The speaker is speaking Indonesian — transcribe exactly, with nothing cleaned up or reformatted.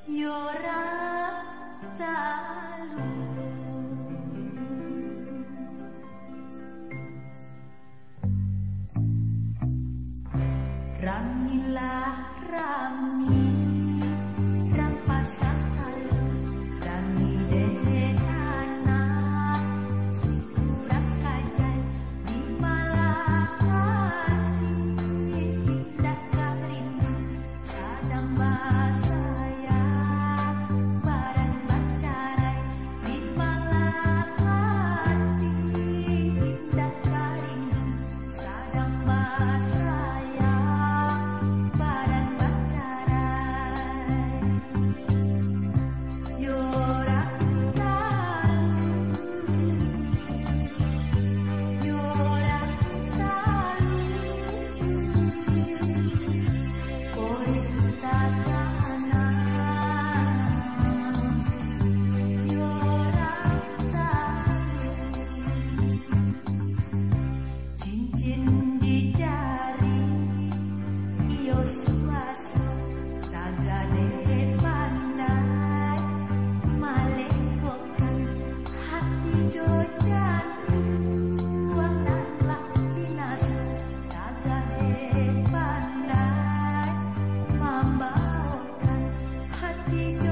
Yora talu Ramilah rami rampasa halu rami deh anak si kurang kajai di malah hati indah karindu sadam basaya baran bacarai di malah hati indah karindu sadam basaya baran bacarai Yora talu Yora talu Porita tanah Yora talu Cincin di jari iyo suaso tagade pandai malekokan hati jojan ruang nanlah binaso tagade pandai membawakan hati jojan